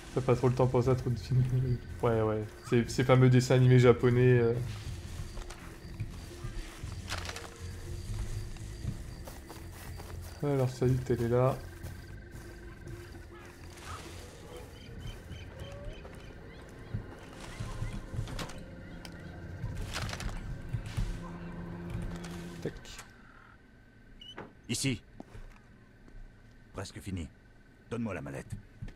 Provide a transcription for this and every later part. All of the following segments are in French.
T'as pas trop le temps pour ça, trop de films. Ouais, ouais. Ces fameux dessins animés japonais. Alors, salut, elle est là. Tac. Ici. Presque fini. Donne-moi la mallette.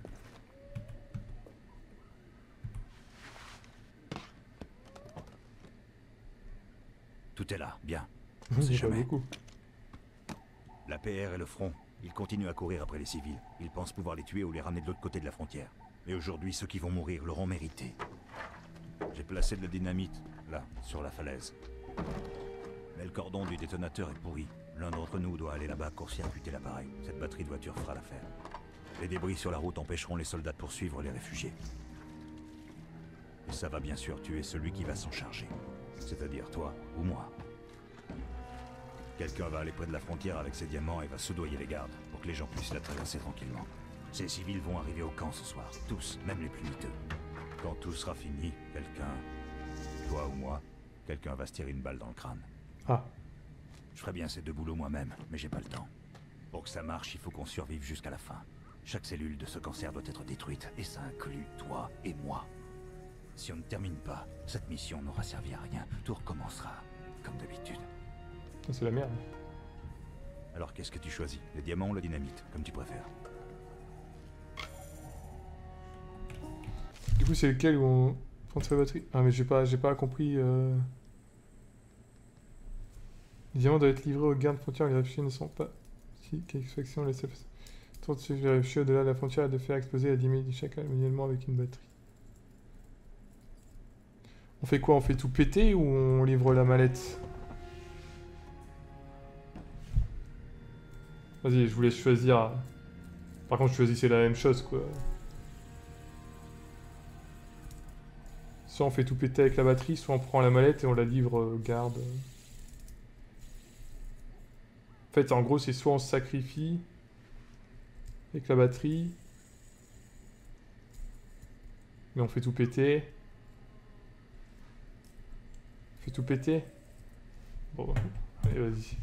Tout est là, bien. On sait Pas jamais. beaucoup. La PR et le front, ils continuent à courir après les civils. Ils pensent pouvoir les tuer ou les ramener de l'autre côté de la frontière. Et aujourd'hui, ceux qui vont mourir l'auront mérité. J'ai placé de la dynamite, là, sur la falaise. Mais le cordon du détonateur est pourri. L'un d'entre nous doit aller là-bas court-circuiter l'appareil. Cette batterie de voiture fera l'affaire. Les débris sur la route empêcheront les soldats de poursuivre les réfugiés. Et ça va bien sûr tuer celui qui va s'en charger. C'est-à-dire toi ou moi. Quelqu'un va aller près de la frontière avec ses diamants et va soudoyer les gardes pour que les gens puissent la traverser tranquillement. Ces civils vont arriver au camp ce soir. Tous, même les plus miteux. Quand tout sera fini, quelqu'un, toi ou moi, quelqu'un va se tirer une balle dans le crâne. Ah. Je ferais bien ces deux boulots moi-même, mais j'ai pas le temps. Pour que ça marche, il faut qu'on survive jusqu'à la fin. Chaque cellule de ce cancer doit être détruite, et ça inclut toi et moi. Si on ne termine pas, cette mission n'aura servi à rien. Tout recommencera, comme d'habitude. C'est la merde. Alors qu'est-ce que tu choisis? Les diamants ou la dynamite, comme tu préfères? Du coup, c'est lequel où on prend sa batterie? Ah, mais j'ai pas compris. Les diamants doivent être livrés aux gardes frontières. Les réfugiés ne sont pas. Si, quelle faction laisse tente de suivre les réfugiés au-delà de la frontière et de faire exploser la dynamite du chacal manuellement avec une batterie. On fait quoi? On fait tout péter ou on livre la mallette? Vas-y, je vous laisse choisir. Par contre, choisissez la même chose, quoi. Soit on fait tout péter avec la batterie, soit on prend la mallette et on la livre aux gardes. En fait, en gros, c'est soit on se sacrifie avec la batterie, mais on fait tout péter. On fait tout péter. Bon, bah, allez, vas-y.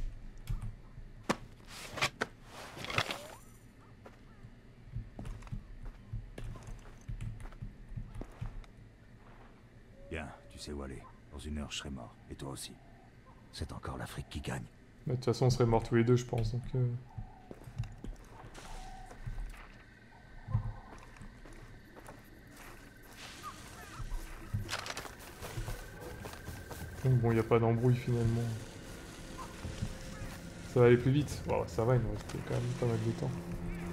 Bien, tu sais où aller. Dans une heure, je serai mort. Et toi aussi. C'est encore l'Afrique qui gagne. Bah, de toute façon, on serait morts tous les deux, je pense. Donc, bon, il n'y a pas d'embrouille finalement. Ça va aller plus vite. Bon, ça va, il nous reste quand même pas mal de temps.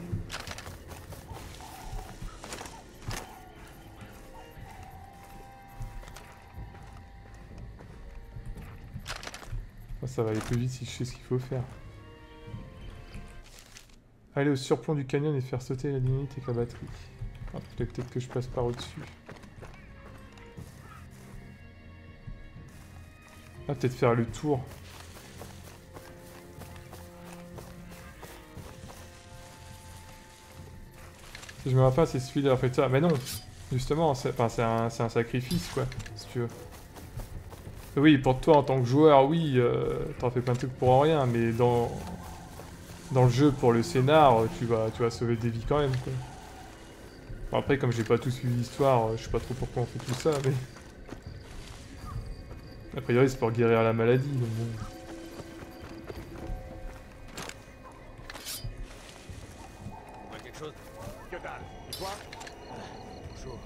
Ça va aller plus vite si je sais ce qu'il faut faire. Aller au surplomb du canyon et faire sauter la dynamite avec la batterie. Ah, peut-être que je passe par au-dessus. Ah, peut-être faire le tour. Si je me rappelle, c'est celui-là. En fait, ça. Mais non, justement, c'est un sacrifice, quoi, si tu veux. Oui, pour toi, en tant que joueur, oui, t'en fais plein de trucs pour rien, mais dans le jeu, pour le scénar, tu vas sauver des vies quand même, quoi. Bon, après, comme j'ai pas tout suivi l'histoire, je sais pas trop pourquoi on fait tout ça, mais... A priori, c'est pour guérir la maladie, donc bon... Quelque chose? Que dalle. Et toi? Bonjour.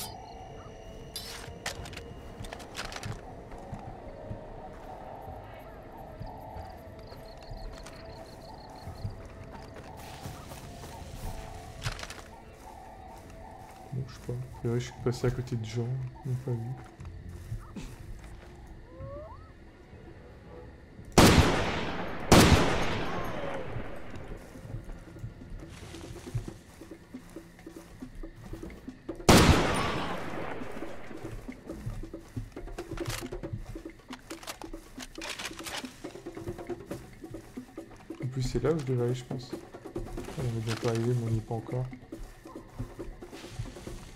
Bon, je sais pas. A priori, je suis passé à côté de gens, ils m'ont pas vu. En plus, c'est là où je devais aller, je pense. Ah, on est bientôt arrivé, mais on n'y est pas encore.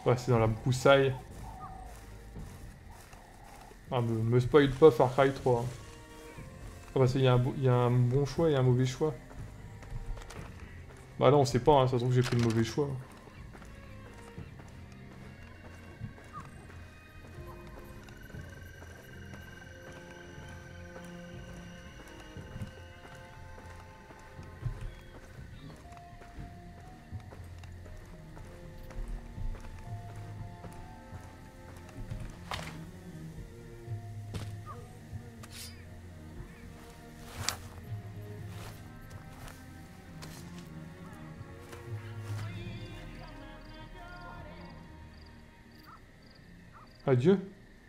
Ouais, c'est dans la broussaille. Ah, me spoil pas Far Cry 3. Hein. Ah bah il y a un bon choix et un mauvais choix. Bah non, on sait pas, hein, ça se trouve que j'ai pris le mauvais choix. Adieu.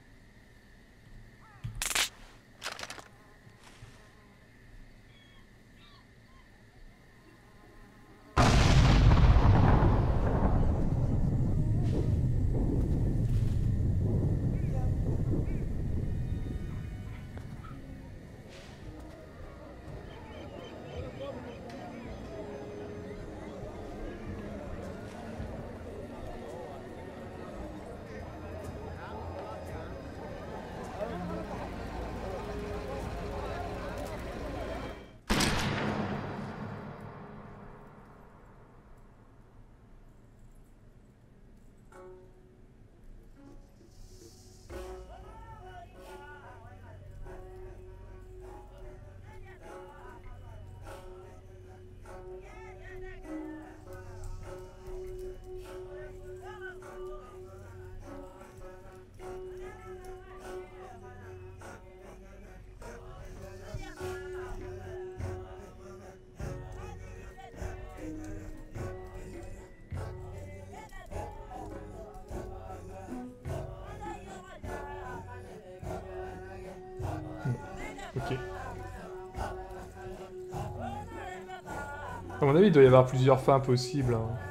Ok. À mon avis, il doit y avoir plusieurs fins possibles. Hein.